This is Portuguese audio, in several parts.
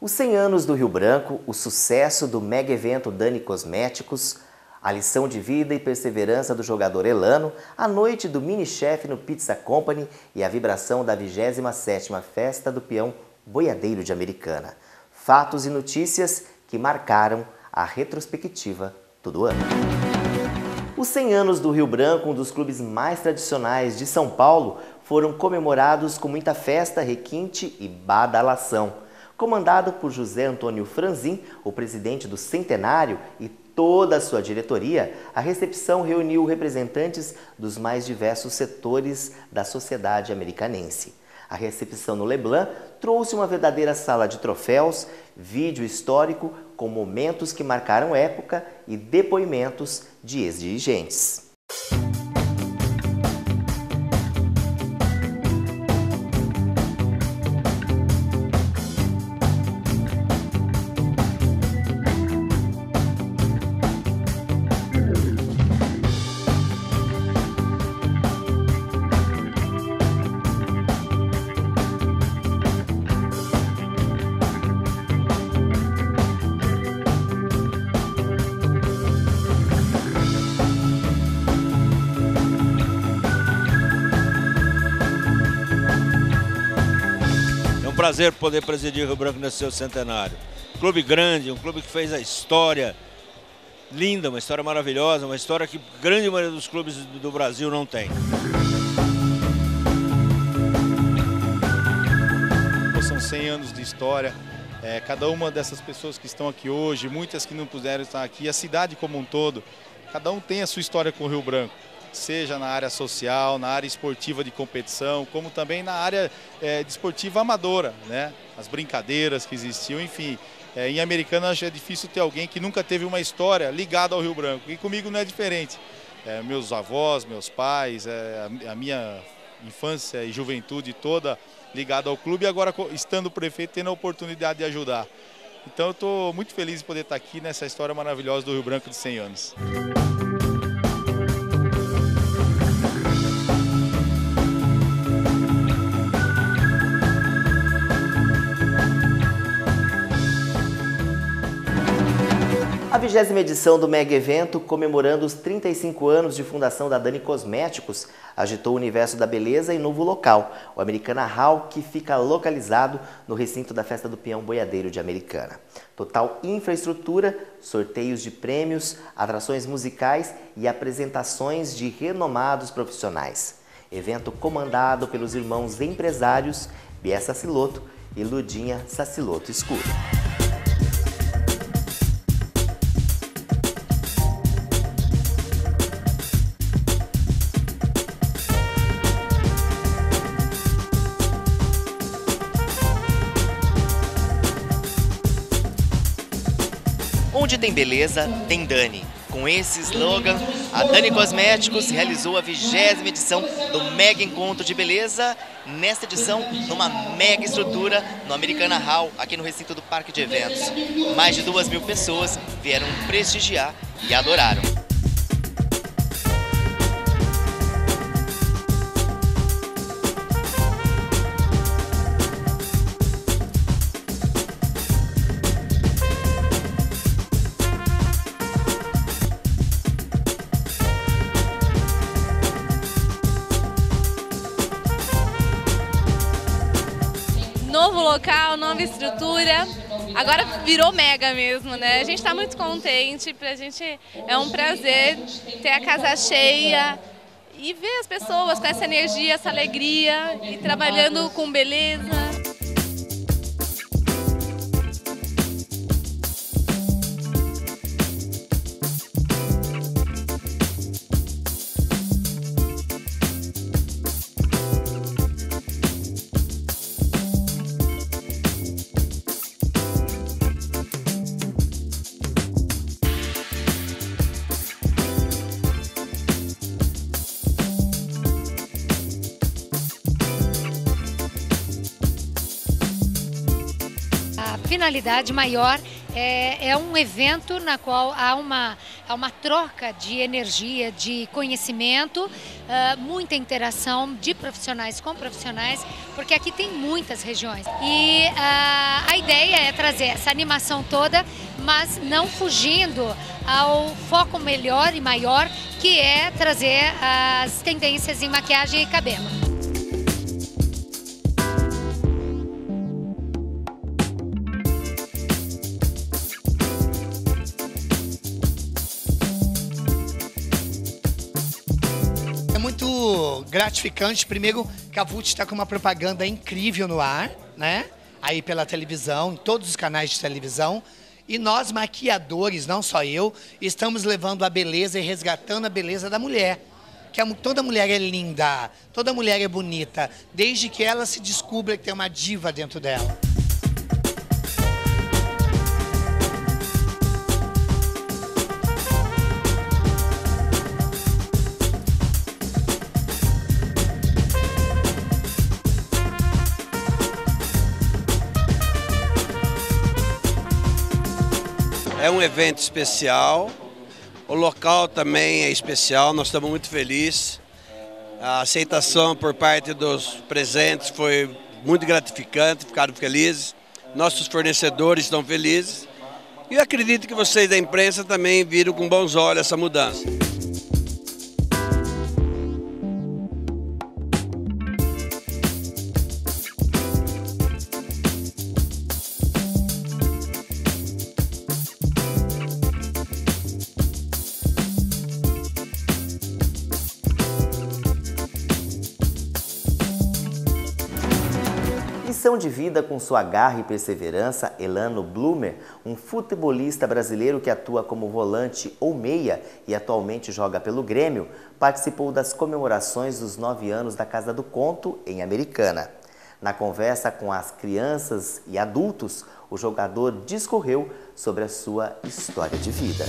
Os 100 anos do Rio Branco, o sucesso do mega evento Dani Cosméticos, a lição de vida e perseverança do jogador Elano, a noite do mini-chefe no Pizza Company e a vibração da 27ª Festa do Peão Boiadeiro de Americana. Fatos e notícias que marcaram a retrospectiva do ano. Os 100 anos do Rio Branco, um dos clubes mais tradicionais de São Paulo, foram comemorados com muita festa, requinte e badalação. Comandado por José Antônio Franzin, o presidente do centenário, e toda a sua diretoria, a recepção reuniu representantes dos mais diversos setores da sociedade americanense. A recepção no Leblon trouxe uma verdadeira sala de troféus, vídeo histórico com momentos que marcaram época e depoimentos de ex-dirigentes. Prazer poder presidir o Rio Branco nesse seu centenário. Clube grande, um clube que fez a história linda, uma história maravilhosa, uma história que a grande maioria dos clubes do Brasil não tem. São 100 anos de história, cada uma dessas pessoas que estão aqui hoje, muitas que não puderam estar aqui, a cidade como um todo, cada um tem a sua história com o Rio Branco. Seja na área social, na área esportiva de competição, como também na área desportiva amadora, né? As brincadeiras que existiam, enfim. Em Americana é difícil ter alguém que nunca teve uma história ligada ao Rio Branco, e comigo não é diferente. Meus avós, meus pais, a minha infância e juventude toda ligada ao clube, e agora estando prefeito, tendo a oportunidade de ajudar. Então eu estou muito feliz de poder estar aqui nessa história maravilhosa do Rio Branco de 100 anos. A 20ª edição do mega evento, comemorando os 35 anos de fundação da Dani Cosméticos, agitou o universo da beleza em novo local, o Americana Hall, que fica localizado no recinto da Festa do Peão Boiadeiro de Americana. Total infraestrutura, sorteios de prêmios, atrações musicais e apresentações de renomados profissionais. Evento comandado pelos irmãos empresários Bia Saciloto e Ludinha Saciloto Escuro. Onde tem beleza, tem Dani. Com esse slogan, a Dani Cosméticos realizou a 20ª edição do Mega Encontro de Beleza, nesta edição, numa mega estrutura no Americana Hall, aqui no recinto do Parque de Eventos. Mais de 2.000 pessoas vieram prestigiar e adoraram. Novo local, nova estrutura, agora virou mega mesmo, né? A gente está muito contente, pra gente é um prazer ter a casa cheia e ver as pessoas com essa energia, essa alegria e trabalhando com beleza. finalidade maior é um evento na qual há uma É uma troca de energia, de conhecimento, muita interação de profissionais com profissionais, porque aqui tem muitas regiões. E a ideia é trazer essa animação toda, mas não fugindo ao foco melhor e maior, que é trazer as tendências em maquiagem e cabelo. É muito gratificante, primeiro, que a Vult está com uma propaganda incrível no ar, né? Aí pela televisão, em todos os canais de televisão. E nós, maquiadores, não só eu, estamos levando a beleza e resgatando a beleza da mulher. Que toda mulher é linda, toda mulher é bonita, desde que ela se descubra que tem uma diva dentro dela. É um evento especial, o local também é especial, nós estamos muito felizes. A aceitação por parte dos presentes foi muito gratificante, ficaram felizes. Nossos fornecedores estão felizes. E eu acredito que vocês da imprensa também viram com bons olhos essa mudança. Lição de vida com sua garra e perseverança, Elano Blumer, um futebolista brasileiro que atua como volante ou meia e atualmente joga pelo Grêmio, participou das comemorações dos 9 anos da Casa do Conto em Americana. Na conversa com as crianças e adultos, o jogador discorreu sobre a sua história de vida.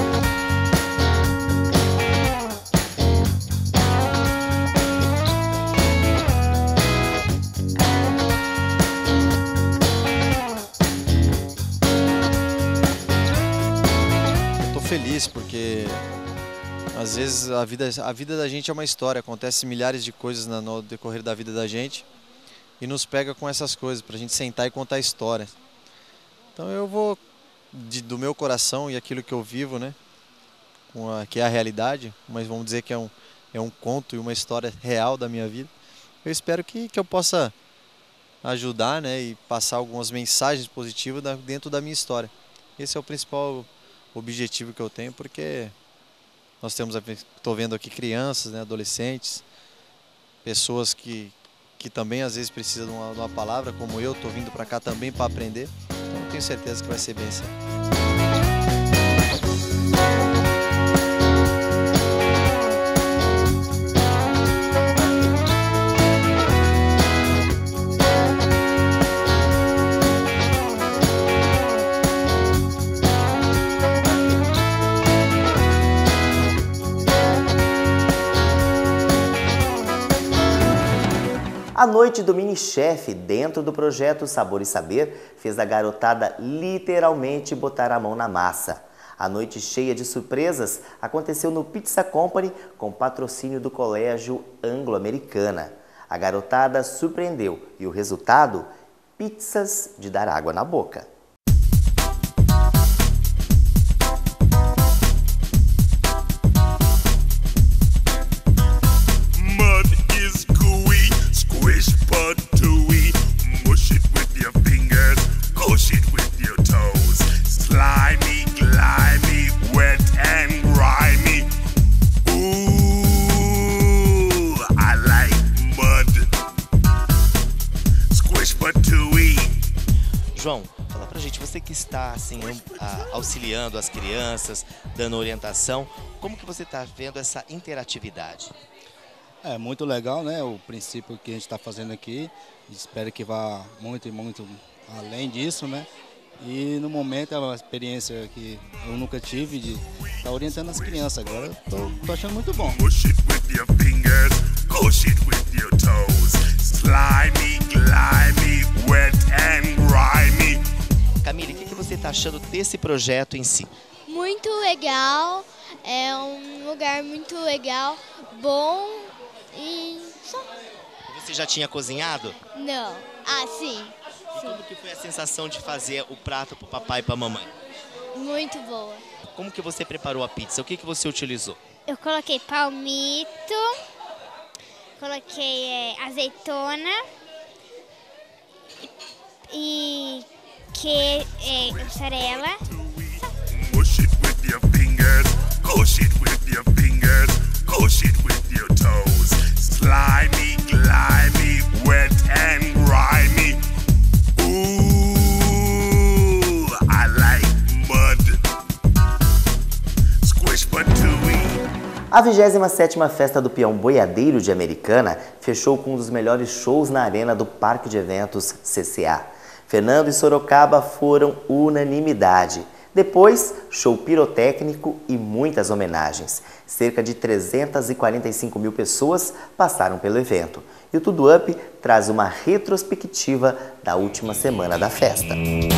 Feliz porque às vezes a vida da gente é uma história, acontece milhares de coisas no decorrer da vida da gente e nos pega com essas coisas para a gente sentar e contar histórias. Então eu vou do meu coração e aquilo que eu vivo, né, que é a realidade, mas vamos dizer que é um conto e uma história real da minha vida. Eu espero que eu possa ajudar, né, e passar algumas mensagens positivas dentro da minha história. Esse é o principal objetivo que eu tenho, porque nós estou vendo aqui crianças, né, adolescentes, pessoas que também às vezes precisam de uma palavra, como eu estou vindo para cá também para aprender, então eu tenho certeza que vai ser bem certo. A noite do mini-chefe, dentro do projeto Sabor e Saber, fez a garotada literalmente botar a mão na massa. A noite cheia de surpresas aconteceu no Pizza Company com patrocínio do Colégio Anglo-Americana. A garotada surpreendeu e o resultado? Pizzas de dar água na boca. João, fala pra gente, você que está assim, auxiliando as crianças, dando orientação, como que você está vendo essa interatividade? É muito legal, né? O princípio que a gente está fazendo aqui, espero que vá muito e muito além disso, né? E no momento é uma experiência que eu nunca tive de estar orientando as crianças. Agora eu tô achando muito bom. Camille, o que você está achando desse projeto em si? muito legal, é um lugar muito legal, bom e só. Você já tinha cozinhado? Não. Ah, sim. E como que foi a sensação de fazer o prato para o papai e para a mamãe? Muito boa. Como que você preparou a pizza? O que você utilizou? Eu coloquei palmito, coloquei azeitona e mussarela. Push it with your fingers, push it with your fingers, push it with your toes. Slimy, grimy, wet and grimy. Ooh, I like mud. Squish patooey. A 27ª Festa do Peão Boiadeiro de Americana fechou com um dos melhores shows na arena do Parque de Eventos CCA. Fernando e Sorocaba foram unanimidade. Depois, show pirotécnico e muitas homenagens. Cerca de 345 mil pessoas passaram pelo evento. E o Tudo Up traz uma retrospectiva da última semana da festa.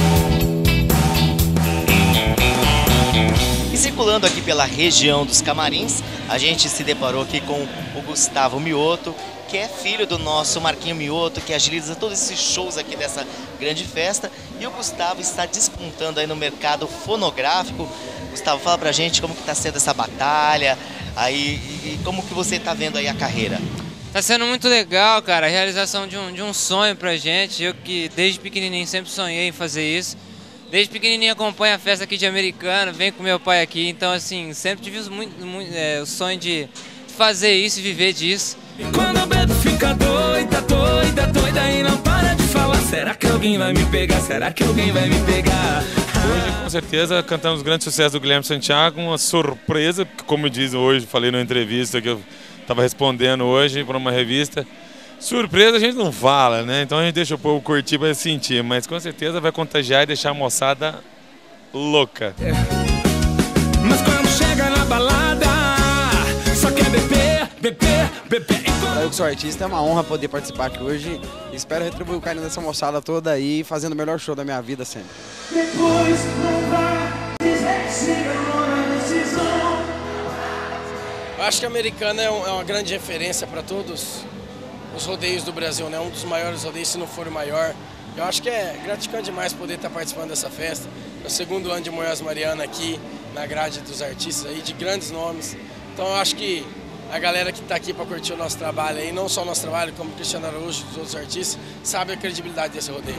E circulando aqui pela região dos Camarins, a gente se deparou aqui com o Gustavo Mioto, que é filho do nosso Marquinho Mioto, que agiliza todos esses shows aqui dessa grande festa. E o Gustavo está despontando aí no mercado fonográfico. Gustavo, fala pra gente como que tá sendo essa batalha aí e como que você tá vendo aí a carreira. Tá sendo muito legal, cara, a realização de um sonho pra gente. Eu que desde pequenininho sempre sonhei em fazer isso. Desde pequenininho acompanho a festa aqui de Americana, venho com meu pai aqui, então assim, sempre tive o sonho de fazer isso e viver disso. Quando eu bebo fica doida, doida, doida e não para de falar. Será que alguém vai me pegar? Será que alguém vai me pegar? Hoje, com certeza, cantamos o grande sucesso do Guilherme Santiago, uma surpresa, como eu disse hoje, falei numa entrevista que eu estava respondendo hoje para uma revista. Surpresa a gente não fala, né? Então a gente deixa o povo curtir para sentir, mas com certeza vai contagiar e deixar a moçada louca. Mas quando chega na balada, só quer beber, beber, beber. Eu que sou artista, é uma honra poder participar aqui hoje. Espero retribuir o carinho dessa moçada toda aí, fazendo o melhor show da minha vida sempre. Depois não vai dizer que chegou na decisão. Eu acho que a Americana é uma grande referência para todos os rodeios do Brasil, né? Um dos maiores rodeios, se não for o maior. Eu acho que é gratificante demais poder estar participando dessa festa. É o segundo ano de Moés Mariana aqui na grade dos artistas aí, de grandes nomes. Então eu acho que a galera que está aqui para curtir o nosso trabalho aí, não só o nosso trabalho, como o Cristiano Araújo e os outros artistas, sabe a credibilidade desse rodeio.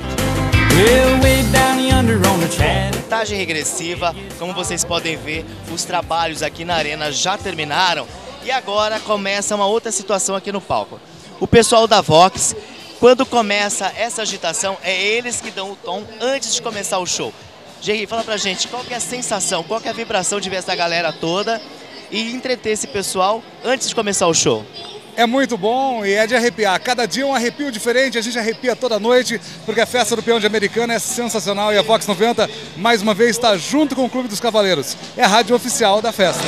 Contagem regressiva, como vocês podem ver, os trabalhos aqui na arena já terminaram e agora começa uma outra situação aqui no palco. O pessoal da Vox, quando começa essa agitação, é eles que dão o tom antes de começar o show. Jerry, fala pra gente, qual que é a sensação, qual que é a vibração de ver essa galera toda e entreter esse pessoal antes de começar o show? É muito bom e é de arrepiar. Cada dia um arrepio diferente, a gente arrepia toda noite, porque a festa do Peão de Americana é sensacional e a Vox 90, mais uma vez, está junto com o Clube dos Cavaleiros. É a rádio oficial da festa.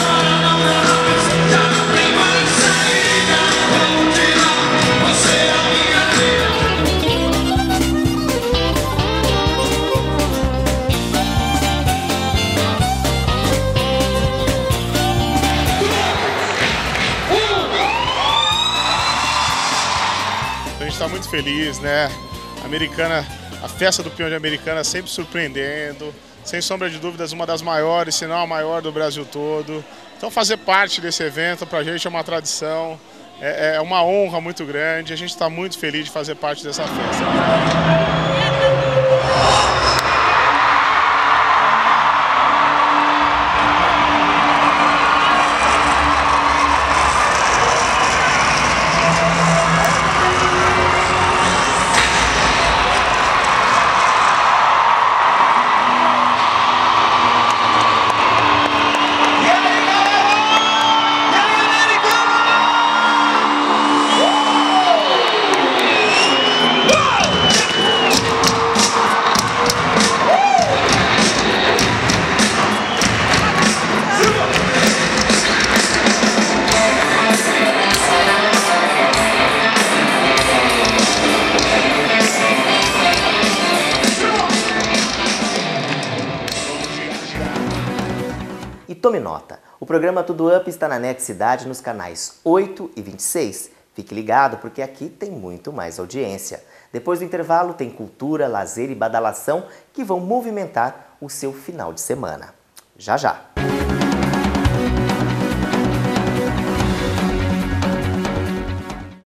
A gente está muito feliz, né? Americana, a festa do Peão de Americana sempre surpreendendo, sem sombra de dúvidas, uma das maiores, se não a maior do Brasil todo. Então fazer parte desse evento para a gente é uma tradição, é uma honra muito grande, a gente está muito feliz de fazer parte dessa festa. tome nota, o programa Tudo Up está na NET Cidade nos canais 8 e 26. Fique ligado porque aqui tem muito mais audiência. Depois do intervalo tem cultura, lazer e badalação que vão movimentar o seu final de semana. Já já!